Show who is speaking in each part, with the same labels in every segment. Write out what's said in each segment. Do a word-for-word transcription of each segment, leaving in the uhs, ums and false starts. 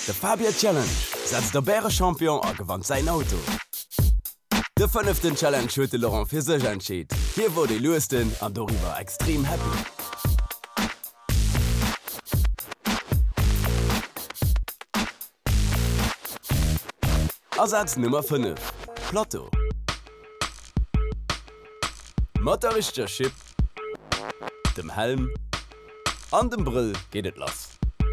Speaker 1: De Fabia Challenge setzt der Bäre Champion a gewann sein Auto. De fünften Challenge huete Laurent fir sech entschied. Hier wurde die Lesten an darüber extrem happy. Ersatz Nummer fünf. Plateau. Motorichter Chip, dem Helm, an dem Brill geht et los.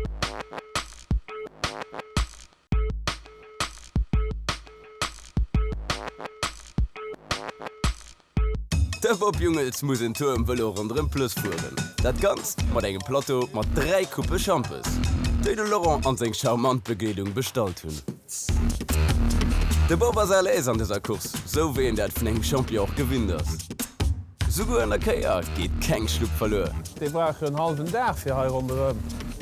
Speaker 1: Der Bob Jungels muss en Turm Velo rundrem Plus fuhren. Dat ganz mat engem Plateau mat drei Kuppe Champes, déi de Laurent an seg charmant Begedung bestalt hunn. De Bob as alles an dieser Kurs, so wie en dat vun engem Champion auch gewinnt ass. Sogar an der Keier geht keng Schluck verloren.
Speaker 2: Die brauchen einen halben Tag für hier rundherum.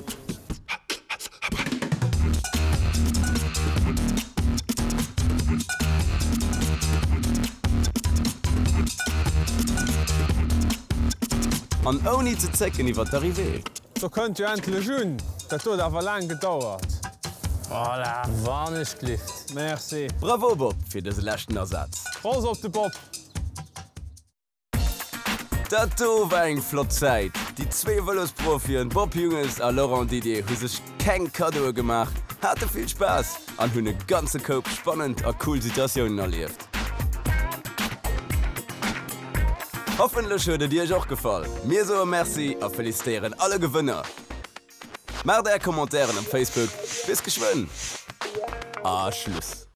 Speaker 1: An ohne zu zecken iwwer d'Arrivée.
Speaker 2: So könnt ihr endlich schon. Das hat aber lang gedauert. Voilà, Warnungslift. Merci.
Speaker 1: Bravo Bob für diesen letzten Ersatz.
Speaker 2: Raus auf den Bob.
Speaker 1: Dat war eng Flotzeit. Die zwei Velosprofien Bob Jungels a Laurent Didier hu sech keng Kado gemacht, hatte viel Spaß an hunne ganze Coop spannend a cool Situationen erlebt. Hoffentlich huet Dir euch auch gefallen. Mir so merci a felicitieren alle Gewinner. Macht der Kommentaren am Facebook. Bis geschwind. A Schluss.